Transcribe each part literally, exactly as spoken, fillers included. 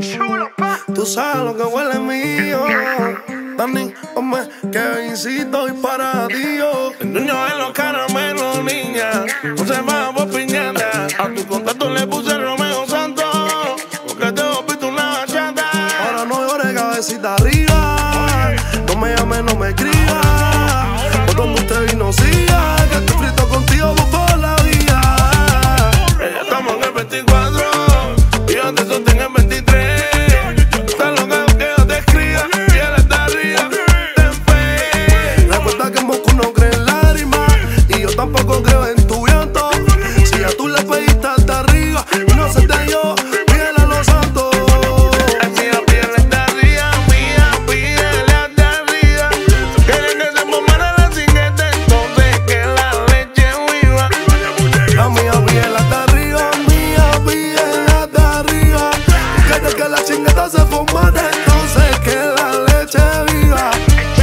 Tú sabes lo que huele mío. Dani, hombre, Kevincito y para Dios. El niño de los caramelos, niña. No se va por piñata. A tu contacto le puse Romeo Santos, porque te volví tú una bachata. Ahora no llores, cabecita arriba. No me llames, no me escribas. Por donde usted vino, siga. Que estoy frito contigo por la vía. Ya estamos en el veinticuatro y yo te sostengo en el veintitrés. Estás loca que yo te escriba y él está arriba. Ten fe. Recuerda que en Moscú no cree en lágrimas y yo tampoco creo en tu llanto. Si a tú le pediste hasta arriba y no se te dio, pídele a los santos. Ay, mía, pídele hasta arriba, mía, pídele hasta arriba. Quieren que se pomara la cingueta, entonces que la leche viva. La mía, pídele hasta arriba, mía, pídele hasta arriba. Quiere que la chingada se formate, entonces que la leche viva.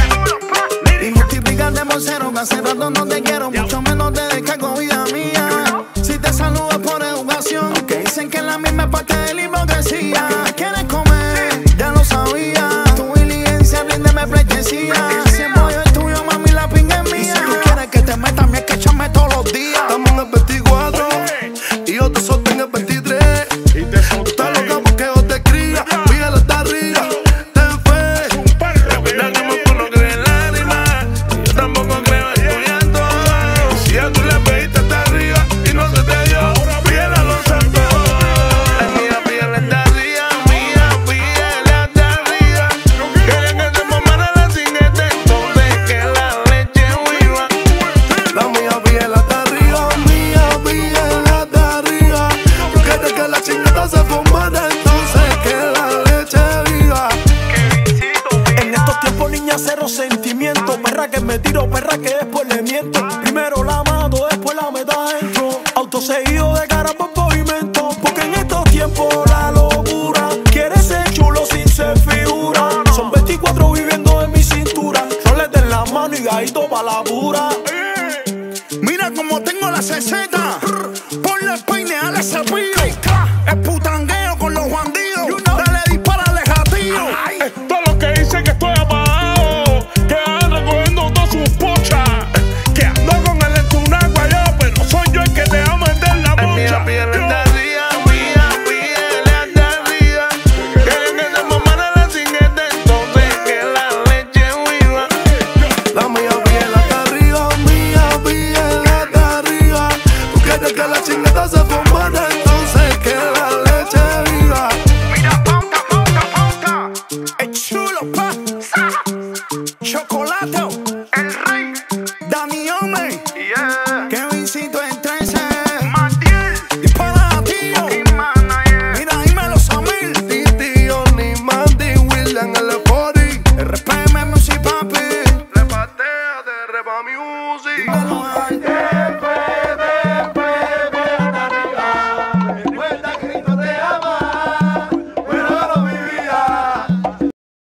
Y multiplicarte cero, que hace rato no te quiero, mucho menos te descargo, vida mía. Si te saludo es por educación, aunque dicen que la misma es parte de la hipocresía. Me quieres comer, ya lo sabía. Tu diligencia, ríndeme pleitesía. Si el pollo es tuyo, mami, la pinga es mía. Y si tú quieres que te meta, me que échame todos los días. Estamos en el veinticuatro y yo te sostengo en el veintitrés. Tú estás loca porque yo te cría, pídele hasta arriba. Ten fe. Recuerda que Moscú no cree en lágrimas y yo tampoco creo en tu llanto. Si a tú le pediste hasta arriba y no se te dio, pídele a los santos. Ay, mía, pídele hasta arriba, mía, pídele hasta arriba. Quieren que se pomara la cingueta, entonces que la leche viva. La mía, pídele hasta arriba, mía, pídele hasta arriba. Tú quieres que la chingada se formate, entonces que la leche viva. En estos tiempos, niña, cero sentimiento. Perra que me tiro, perra que después le miento. Primero la mato, después la meto adentro. Auto seguido de cara por pavimento. Porque en estos tiempos la locura quiere ser chulo sin ser figura. Son veinticuatro viviendo en mi cintura. Roles en la mano y gallito pa' la pura. Mira como tengo la sesenta.